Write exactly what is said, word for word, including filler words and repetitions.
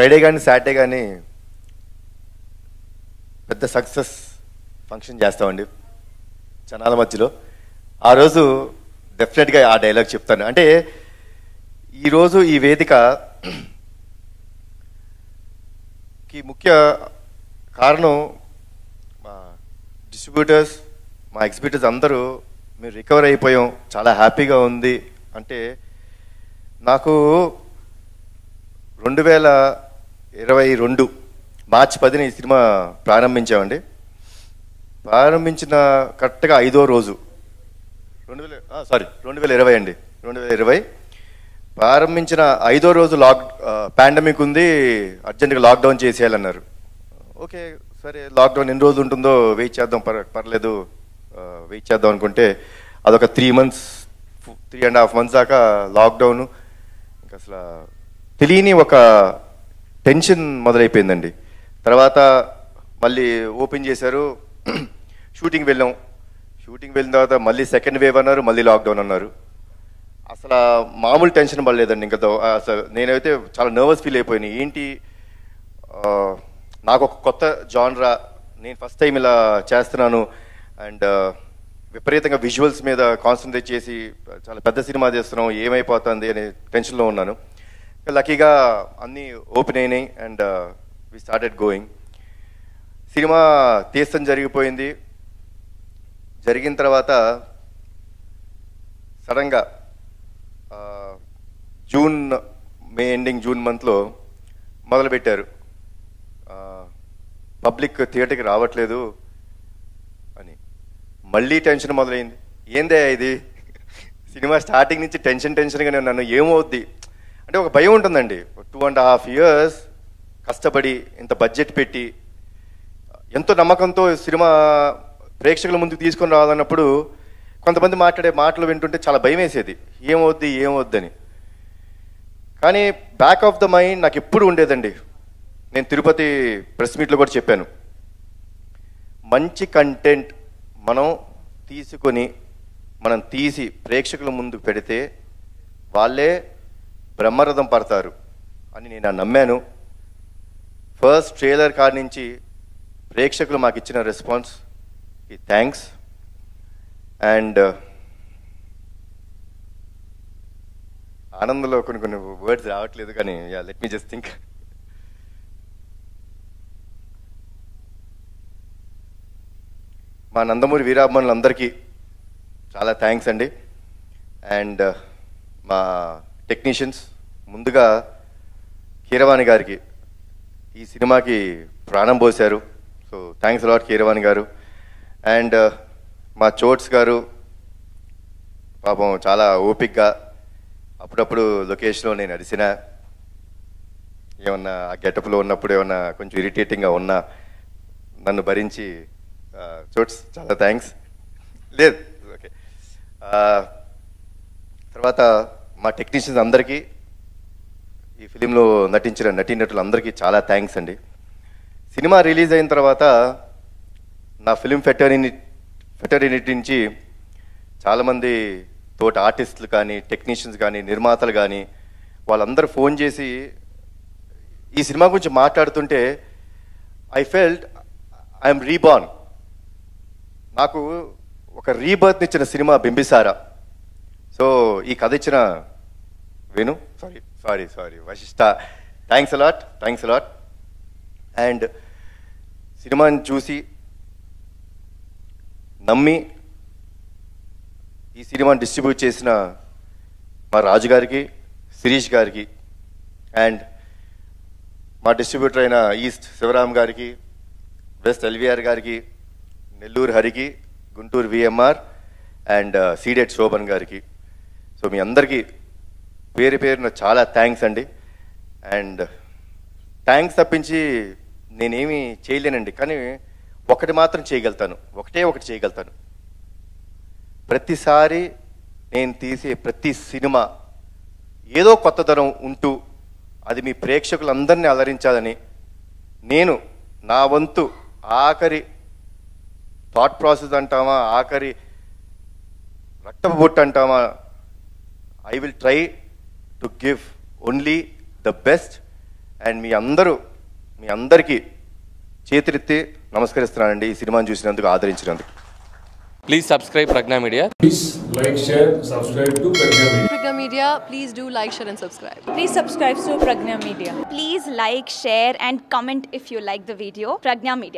Friday కానీ Saturday కానీ పెద్ద సక్సెస్ ఫంక్షన్ చేస్తామండి జనాల మధ్యలో. ఆ రోజు డెఫినెట్గా ఆ డైలాగ్ చెప్తాను. అంటే ఈరోజు ఈ వేదికకి ముఖ్య కారణం మా డిస్ట్రిబ్యూటర్స్, మా ఎగ్జిబిటర్స్ అందరూ మేము రికవర్ అయిపోయాం, చాలా హ్యాపీగా ఉంది. అంటే నాకు రెండు వేల ఇరవై రెండు మార్చి పదిన ఈ సినిమా ప్రారంభించామండి. ప్రారంభించిన కరెక్ట్గా ఐదో రోజు రెండు వేల సారీ రెండు వేల ఇరవై అండి రెండు వేల ఇరవై ప్రారంభించిన ఐదో రోజు లాక్ పాండమిక్ ఉంది, అర్జెంటుగా లాక్డౌన్ చేసేయాలన్నారు. ఓకే సరే, లాక్డౌన్ ఎన్ని రోజులు ఉంటుందో వెయిట్ చేద్దాం, పర్ పర్లేదు వెయిట్ చేద్దాం అనుకుంటే అదొక three months three and half months దాకా లాక్డౌన్. ఇంకా అసలు తెలియని ఒక టెన్షన్ మొదలైపోయిందండి. తర్వాత మళ్ళీ ఓపెన్ చేశారు, షూటింగ్ వెళ్ళాం. షూటింగ్ వెళ్ళిన తర్వాత మళ్ళీ సెకండ్ వేవ్ అన్నారు, మళ్ళీ లాక్డౌన్ అన్నారు. అసలు మామూలు టెన్షన్ పడలేదండి. ఇంకా అసలు నేనైతే చాలా నర్వస్ ఫీల్ అయిపోయినాయి. ఏంటి నాకు ఒక కొత్త జానరా, నేను ఫస్ట్ టైం ఇలా చేస్తున్నాను అండ్ విపరీతంగా విజువల్స్ మీద కాన్సన్ట్రేట్ చేసి చాలా పెద్ద సినిమా చేస్తున్నాం, ఏమైపోతుంది అనే టెన్షన్లో ఉన్నాను. లక్కీగా అన్నీ ఓపెన్ అయినాయి and we started going. Cinema తీస్తాం జరిగిపోయింది. జరిగిన తర్వాత సడన్గా జూన్ మే ఎండింగ్ జూన్ మంత్లో మొదలుపెట్టారు, పబ్లిక్ థియేటర్కి రావట్లేదు అని. మళ్ళీ టెన్షన్ మొదలైంది. ఏందే ఇది, సినిమా స్టార్టింగ్ నుంచి టెన్షన్ టెన్షన్గానే ఉన్నాను, ఏమవుద్ది అంటే ఒక భయం ఉంటుందండి. టూ అండ్ హాఫ్ ఇయర్స్ కష్టపడి ఇంత బడ్జెట్ పెట్టి ఎంతో నమ్మకంతో సినిమా ప్రేక్షకుల ముందుకు తీసుకొని రావాలన్నప్పుడు కొంతమంది మాట్లాడే మాటలు వింటుంటే చాలా భయం వేసేది, ఏమవుద్ది ఏమవుద్దని. కానీ బ్యాక్ ఆఫ్ ద మైండ్ నాకు ఎప్పుడు ఉండేదండి. నేను తిరుపతి ప్రెస్ మీట్లో కూడా చెప్పాను, మంచి కంటెంట్ మనం తీసుకొని మనం తీసి ప్రేక్షకుల ముందు పెడితే వాళ్ళే బ్రహ్మరథం పడతారు అని నేను నమ్మాను. ఫస్ట్ ట్రైలర్ కాడి నుంచి ప్రేక్షకులు మాకు ఇచ్చిన రెస్పాన్స్ ఈ థ్యాంక్స్. అండ్ ఆనందంలో కొన్ని కొన్ని వర్డ్స్ రావట్లేదు, కానీ yeah let me just think. మా నందమూరి వీరాభిమానులందరికీ చాలా థ్యాంక్స్ అండి. అండ్ మా టెక్నీషియన్స్, ముందుగా కీరవాణి గారికి ఈ సినిమాకి ప్రాణం పోశారు. సో థ్యాంక్స్ అలాట్ కీరవాణి గారు. అండ్ మా చోట్స్ గారు పాపం చాలా ఓపిక్గా అప్పుడప్పుడు లొకేషన్లో నేను అడిసిన ఏమన్నా ఆ గెటప్లో ఉన్నప్పుడు ఏమన్నా కొంచెం ఇరిటేటింగ్గా ఉన్నా నన్ను భరించి, చోట్స్ చాలా థ్యాంక్స్. లేదు ఓకే. తర్వాత మా టెక్నీషియన్స్ అందరికీ, ఈ ఫిలింలో నటించిన నటీనటులందరికీ చాలా థ్యాంక్స్ అండి. సినిమా రిలీజ్ అయిన తర్వాత నా ఫిలిం ఫెటర్ని ఫెటర్నిటీ నుంచి చాలామంది తోటి ఆర్టిస్టులు కానీ, టెక్నీషియన్స్ కానీ, నిర్మాతలు కానీ వాళ్ళందరూ ఫోన్ చేసి ఈ సినిమా గురించి మాట్లాడుతుంటే ఐ ఫెల్ట్ ఐఎమ్ రీబార్న్. నాకు ఒక రీబర్త్ ఇచ్చిన సినిమా బింబిసారా. సో ఈ కథ ఇచ్చిన Venu sorry sorry sorry Vasishta, thanks a lot thanks a lot. And సినిమాని చూసి నమ్మి ఈ సినిమాని డిస్ట్రిబ్యూట్ చేసిన మా రాజు గారికి, శిరీష్ గారికి, అండ్ మా డిస్ట్రిబ్యూటర్ అయిన ఈస్ట్ శివరామ్ గారికి, వెస్ట్ ఎల్విఆర్ గారికి, నెల్లూరు హరికి, Guntur VMR and ceded Shobhan గారికి. సో మీ అందరికీ పేరు పేరున చాలా థ్యాంక్స్ అండి. అండ్ థ్యాంక్స్ తప్పించి నేనేమి చేయలేనండి, కానీ ఒకటి మాత్రం చేయగలుగుతాను, ఒకటే ఒకటి చేయగలుగుతాను. ప్రతిసారి నేను తీసే ప్రతి సినిమా ఏదో కొత్తదనం ఉంటూ అది మీ ప్రేక్షకులందరినీ అలరించాలని నేను నా వంతు ఆఖరి థాట్ ప్రాసెస్ అంటామా, ఆఖరి రక్తపు బొట్టు అంటామా, I will try to give only the best and మీ అందరూ మీ అందరికీ చేతులెత్తి నమస్కరిస్తున్నానండి ఈ సినిమాని చూసినందుకు, ఆదరించినందుకు. Please subscribe Pregnya Media. Please like, share, subscribe to Pregnya Media. Pregnya Media, please do like, share and subscribe. Please subscribe to Pregnya Media. Please like, share and comment if you like the video. Pregnya Media.